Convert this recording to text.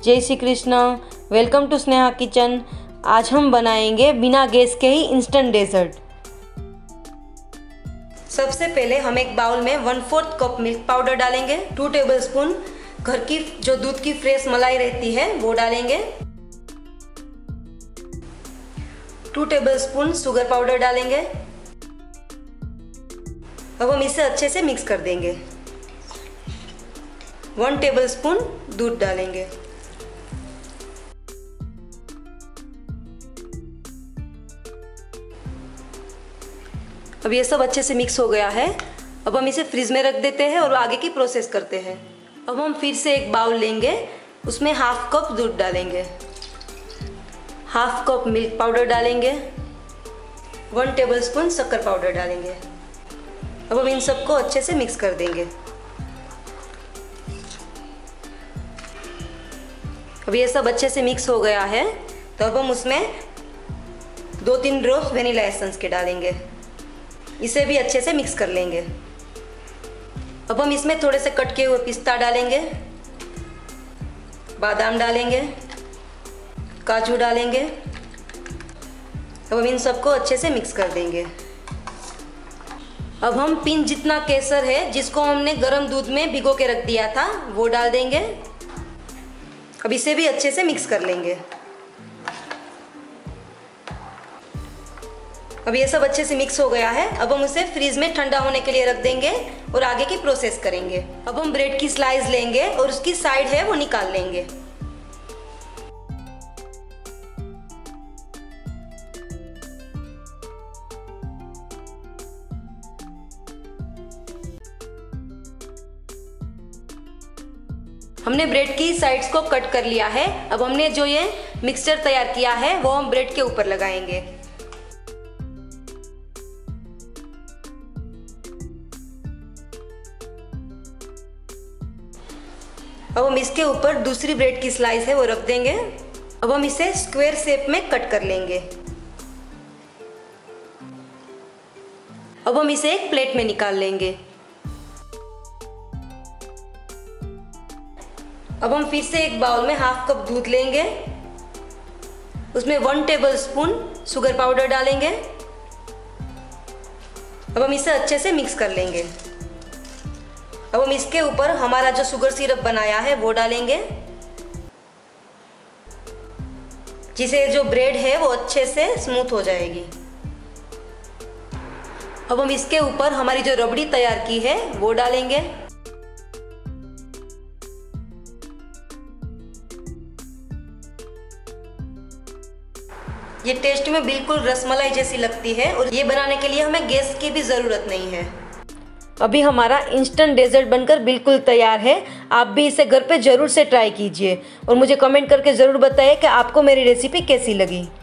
जय Shri Krishna. Welcome to Sneha kitchen. आज हम बनाएंगे बिना गैस के ही इंस्टेंट डेजर्ट। सबसे पहले हम एक बाउल में 1/4 कप मिल्क पाउडर डालेंगे। 2 टेबलस्पून घर की जो दूध की फ्रेश मलाई रहती है वो डालेंगे। 2 टेबलस्पून शुगर पाउडर डालेंगे। अब हम इसे अच्छे से मिक्स कर देंगे। 1 टेबलस्पून दूध डालेंगे। अब ये सब अच्छे से मिक्स हो गया है। अब हम इसे फ्रिज में रख देते हैं और आगे की प्रोसेस करते हैं। अब हम फिर से एक बाउल लेंगे, उसमें 1/2 कप दूध डालेंगे, 1/2 कप मिल्क पाउडर डालेंगे, 1 टेबलस्पून शक्कर पाउडर डालेंगे। अब हम इन सबको अच्छे से मिक्स कर देंगे। अब ये सब अच्छे से मिक्स हो गया है, तो अब हम उसमें 2-3 ड्रॉप्स वेनिला एसेंस के डालेंगे। इसे भी अच्छे से मिक्स कर लेंगे। अब हम इसमें थोड़े से कट किए हुए पिस्ता डालेंगे, बादाम डालेंगे, काजू डालेंगे। अब हम इन सबको अच्छे से मिक्स कर देंगे। अब हम पिंच जितना केसर है जिसको हमने गर्म दूध में भिगो के रख दिया था वो डाल देंगे। अब इसे भी अच्छे से मिक्स कर लेंगे। अब ये सब अच्छे से मिक्स हो गया है। अब हम उसे फ्रीज में ठंडा होने के लिए रख देंगे और आगे की प्रोसेस करेंगे। अब हम ब्रेड की स्लाइस लेंगे और उसकी साइड है वो निकाल लेंगे। हमने ब्रेड की साइड्स को कट कर लिया है। अब हमने जो ये मिक्सचर तैयार किया है वो हम ब्रेड के ऊपर लगाएंगे। अब हम इसके ऊपर दूसरी ब्रेड की स्लाइस है वो रख देंगे। अब हम इसे स्क्वायर शेप में कट कर लेंगे। अब हम इसे एक प्लेट में निकाल लेंगे। अब हम फिर से एक बाउल में 1/2 कप दूध लेंगे, उसमें 1 टेबलस्पून शुगर पाउडर डालेंगे। अब हम इसे अच्छे से मिक्स कर लेंगे। अब हम इसके ऊपर हमारा जो शुगर सिरप बनाया है वो डालेंगे, जिससे जो ब्रेड है वो अच्छे से स्मूथ हो जाएगी। अब हम इसके ऊपर हमारी जो रबड़ी तैयार की है वो डालेंगे। ये टेस्ट में बिल्कुल रसमलाई जैसी लगती है और ये बनाने के लिए हमें गैस की भी ज़रूरत नहीं है। अभी हमारा इंस्टेंट डेजर्ट बनकर बिल्कुल तैयार है। आप भी इसे घर पे ज़रूर से ट्राई कीजिए और मुझे कमेंट करके ज़रूर बताइए कि आपको मेरी रेसिपी कैसी लगी।